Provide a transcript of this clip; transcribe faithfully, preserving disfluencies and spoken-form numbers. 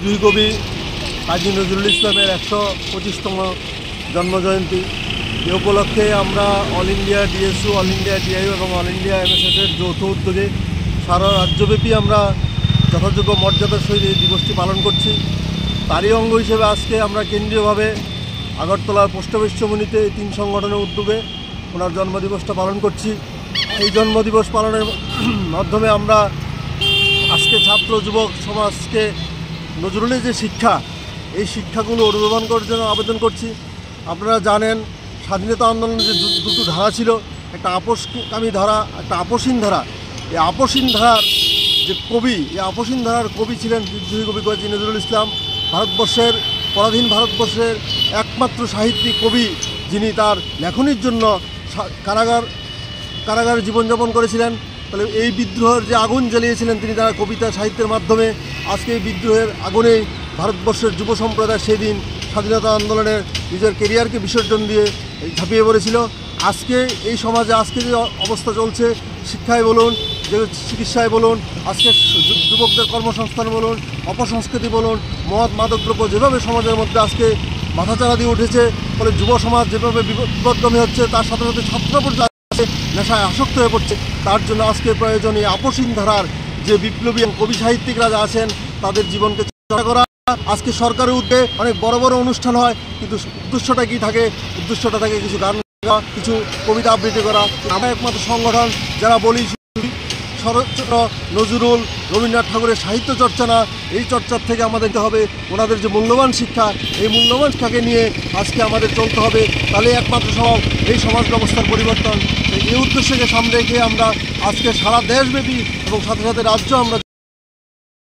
বিদ্রোহী কবি কাজী নজরুল ইসলামের একশো পঁচিশতম জন্মজয়ন্তী। এ উপলক্ষে আমরা all India DSU, all India DIU এবং অল ইন্ডিয়া এমএসএসের যৌথ উদ্যোগে সারা রাজ্যব্যাপী আমরা যথাযোগ্য মর্যাদার সহিত এই দিবসটি পালন করছি। তারই অঙ্গ হিসেবে আজকে আমরা কেন্দ্রীয়ভাবে আগরতলার পোস্ট অফিস চমুনিতে এই তিন সংগঠনের উদ্যোগে ওনার জন্মদিবসটা পালন করছি। এই জন্মদিবস পালনের মাধ্যমে আমরা আজকে ছাত্র যুবক সমাজকে নজরুলের যে শিক্ষা, এই শিক্ষাগুলো অনুধাবন করার জন্য আবেদন করছি। আপনারা জানেন স্বাধীনতা আন্দোলনের যে দুটো ধারা ছিল, একটা আপোষকামী ধারা, একটা আপোষহীন ধারা। এই আপোষহীন ধারার যে কবি, এই আপোষহীন ধারার কবি ছিলেন বিদ্রোহী কবি কাজী নজরুল ইসলাম। ভারতবর্ষের পরাধীন ভারতবর্ষের একমাত্র সাহিত্যিক কবি, যিনি তার লেখনীর জন্য কারাগার কারাগারে জীবনযাপন করেছিলেন। তাহলে এই বিদ্রোহের যে আগুন জ্বালিয়েছিলেন তিনি তার কবিতা সাহিত্যের মাধ্যমে। আজকে এই বিদ্রোহের আগুনেই ভারতবর্ষের যুব সম্প্রদায় সেদিন স্বাধীনতা আন্দোলনের নিজের কেরিয়ারকে বিসর্জন দিয়ে ঝাঁপিয়ে পড়েছিল। আজকে এই সমাজে আজকে যে অবস্থা চলছে, শিক্ষায় বলুন, যে চিকিৎসায় বলুন, আজকে যুবকদের কর্মসংস্থান বলুন, অপসংস্কৃতি বলুন, মদ মাদকদ্রব্য যেভাবে সমাজের মধ্যে আজকে মাথাচাড়া দিয়ে উঠেছে, ফলে যুব সমাজ যেভাবে বিপদগামী হচ্ছে, তার সাথে সাথে ছাত্র পর্যায়ে নেশায় আসক্ত হয়ে পড়ছে। তার জন্য আজকে প্রয়োজন এই আপোষহীন ধারার যে বিপ্লবী কবি সাহিত্যিকরা যা আছেন তাদের জীবনকে চর্চা করা। আজকে সরকারের উদ্যোগে অনেক বড় বড় অনুষ্ঠান হয়, কিন্তু উদ্দেশ্যটা কী থাকে? উদ্দেশ্যটা থাকে কিছু গান গাওয়া, কিছু কবিতা আবৃত্তি করা। আমরা একমাত্র সংগঠন যারা বলি শরৎচন্দ্র, নজরুল, রবীন্দ্রনাথ ঠাকুরের সাহিত্য চর্চা না, এই চর্চার থেকে আমাদের দিতে হবে ওনাদের যে মূল্যবান শিক্ষা, এই মূল্যবান শিক্ষাকে নিয়ে আজকে আমাদের চলতে হবে। তাহলে একমাত্র সম্ভব এই সমাজ ব্যবস্থার পরিবর্তন। এই উদ্দেশ্যকে সামনে রেখে আমরা আজকে সারা দেশব্যাপী এবং সাথে সাথে রাজ্য আমরা